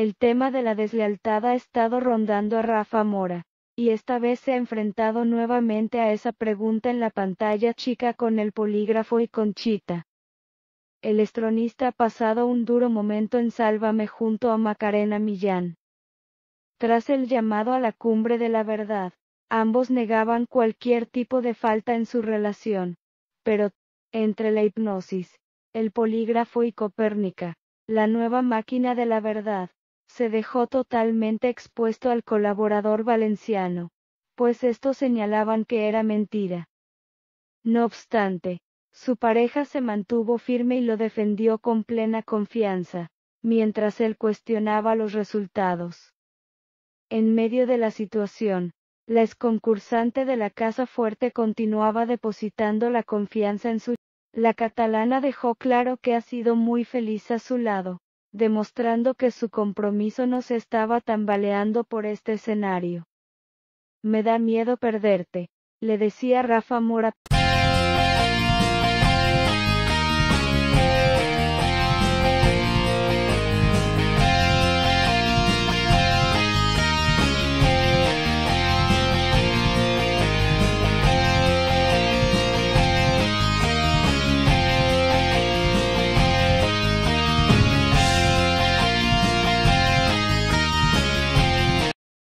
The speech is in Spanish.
El tema de la deslealtad ha estado rondando a Rafa Mora, y esta vez se ha enfrentado nuevamente a esa pregunta en la pantalla chica con el polígrafo y Conchita. El extronista ha pasado un duro momento en Sálvame junto a Macarena Millán. Tras el llamado a la cumbre de la verdad, ambos negaban cualquier tipo de falta en su relación, pero, entre la hipnosis, el polígrafo y Copérnica, la nueva máquina de la verdad, se dejó totalmente expuesto al colaborador valenciano, pues estos señalaban que era mentira. No obstante, su pareja se mantuvo firme y lo defendió con plena confianza, mientras él cuestionaba los resultados. En medio de la situación, la exconcursante de la Casa Fuerte continuaba depositando la confianza en su. La catalana dejó claro que ha sido muy feliz a su lado, demostrando que su compromiso no se estaba tambaleando por este escenario. Me da miedo perderte, le decía Rafa Mora.